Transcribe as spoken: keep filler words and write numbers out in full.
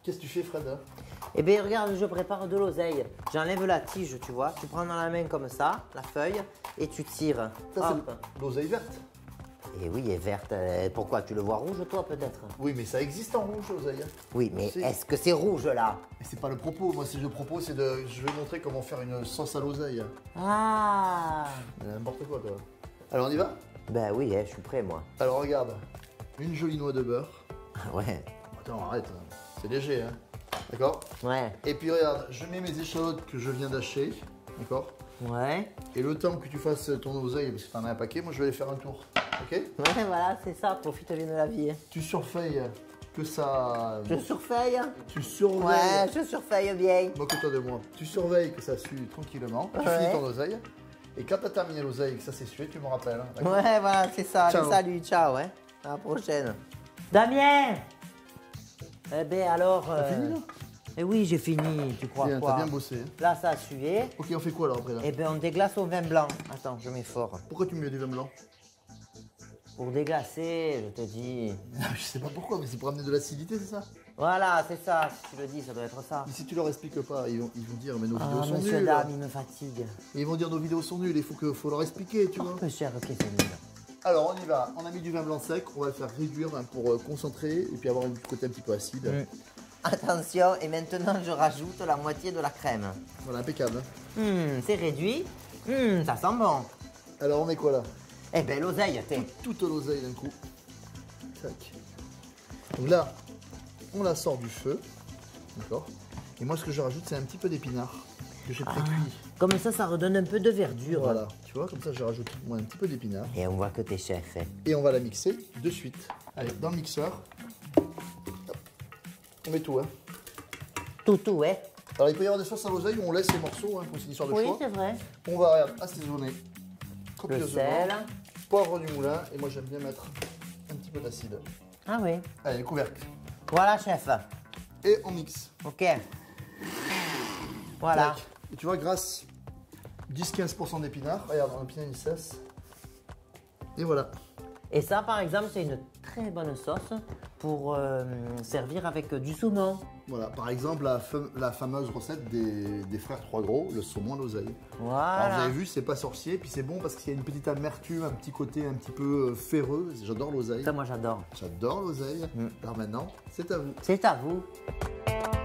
Qu'est-ce que tu fais, Fred? Eh bien, regarde, je prépare de l'oseille. J'enlève la tige, tu vois. Tu prends dans la main comme ça, la feuille, et tu tires. Ça, Hop. c'est l'oseille verte. Et oui, elle est verte. Euh, Pourquoi? Tu le vois rouge, toi, peut-être? Oui, mais ça existe en rouge, l'oseille. Oui, mais C'est- est-ce que c'est rouge, là? Mais c'est pas le propos. Moi, si je propose, c'est de. Je vais montrer comment faire une sauce à l'oseille. Ah! N'importe quoi, toi. Alors, on y va? Ben oui, hein, je suis prêt, moi. Alors, regarde. Une jolie noix de beurre. Ouais. Attends, arrête. hein. C'est léger, hein. D'accord? Ouais. Et puis, regarde, je mets mes échalotes que je viens d'acheter. D'accord? Ouais. Et le temps que tu fasses ton oseille, parce que t'en as un paquet, moi, je vais aller faire un tour. Ok? Ouais, voilà, c'est ça. Profite bien de la vie. Tu surveilles que ça. Je surveille. Tu surveilles. Ouais, je surveille bien. Moque-toi de moi. Tu surveilles que ça sue tranquillement. Tu Ouais. finis ton oseille. Et quand tu as terminé l'oseille et que ça s'est sué, tu me rappelles. hein, d'accord? Ouais, voilà, c'est ça. Ciao. Allez, salut, ciao, ouais. À la prochaine. Damien! Eh ben alors. T'as fini, là? Eh oui, j'ai fini. Tu crois Bien, quoi? t'as bien bossé. hein. Là, ça a sué. Ok, on fait quoi alors après là? Eh ben, on déglace au vin blanc. Attends, je mets fort. Pourquoi tu mets du vin blanc? Pour déglacer, je te dis. Je sais pas pourquoi, mais c'est pour amener de l'acidité, c'est ça? Voilà, c'est ça. Si tu le dis, ça doit être ça. Mais si tu leur expliques pas, ils vont, ils vont dire mais nos Ah, vidéos sont monsieur nulles. Dame, il me fatigue. Et ils vont dire nos vidéos sont nulles, il faut, que, faut leur expliquer, tu Oh, vois. peu cher, ok, c'est nul. Alors on y va, on a mis du vin blanc sec, on va le faire réduire hein, pour euh, concentrer et puis avoir un côté un petit peu acide. Mm. Attention, et maintenant je rajoute la moitié de la crème. Voilà, impeccable. hein. Hum, c'est réduit. Hum, ça sent bon. Alors on met quoi là? Eh ben, l'oseille, t'es. Toute l'oseille d'un coup. Tac. Donc là, on la sort du feu. D'accord. Et moi ce que je rajoute c'est un petit peu d'épinards que j'ai pré-cuit. Comme ça, ça redonne un peu de verdure. Voilà, tu vois, comme ça je rajoute moi un petit peu d'épinards. Et on voit que t'es chef. hein. Et on va la mixer de suite. Allez, dans le mixeur. Hop. On met tout, hein. Tout, tout, ouais. Alors il peut y avoir des sauces à l'oseille où on laisse les morceaux, hein, pour c'est une histoire de Oui, choix. c'est vrai. On va regarde, assaisonner Le copieusement. sel. Poivre du moulin, et moi j'aime bien mettre un petit peu d'acide. Ah oui. Allez, le couvercle. Voilà, chef. Et on mixe. Ok. Voilà. Tac. Et tu vois, grâce dix à quinze pour cent d'épinards, regarde, on épinard il cesse. Et voilà. Et ça, par exemple, c'est une très bonne sauce pour euh, servir avec du saumon. Voilà, par exemple, la, fam- la fameuse recette des, des frères Trois Gros, le saumon à l'oseille. Alors vous Voilà. avez vu, c'est pas sorcier, puis c'est bon parce qu'il y a une petite amertume, un petit côté un petit peu euh, ferreux. J'adore l'oseille. Ça, moi, j'adore. J'adore l'oseille. Mm. Alors maintenant, c'est à vous. C'est à vous.